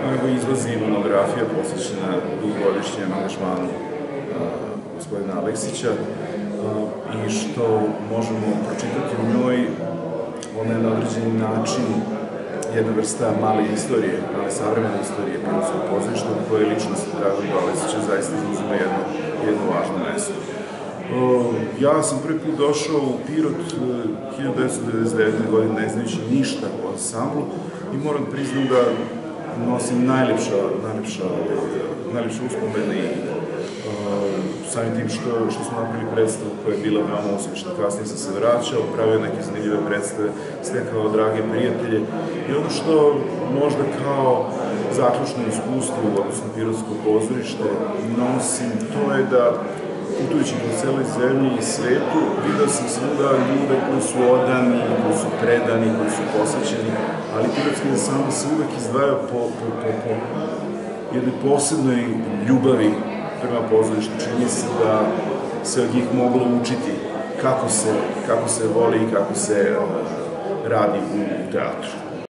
nego izlazi monografija posvećena dugogodišnjem angažmanu gospodina Aleksića i što možemo pročitati u njoj, ona je na određeni način jedna vrsta male istorije, male savremene istorije Pirotskog pozorišta u kojoj ličnost Dragoljuba Aleksića zaista zauzima jedno važno mesto. Ja sam prvi put došao u Pirot 1999. godine ne znajući ništa o ansamblu i moram priznam da nosim najlepše uspomene i samim tim što smo napravili predstavu koja je bila veoma uspešna. Kasnije sam se vraćao, pravio neke zanimljive predstave, stekao drage prijatelje i ono što možda kao zaključno iskustvo u odnosu na Pirotsko pozorište nosim, to je da putujući po celoj zemlji i svetu, video sam svuda ljude koji su odani, koji su predani, koji su posvećeni, ali Pirotski ansambl se uvek izdvajao po jednoj posebnoj ljubavi prema pozorištu. Čini se da se od njih moglo učiti kako se voli i kako se radi u teatru.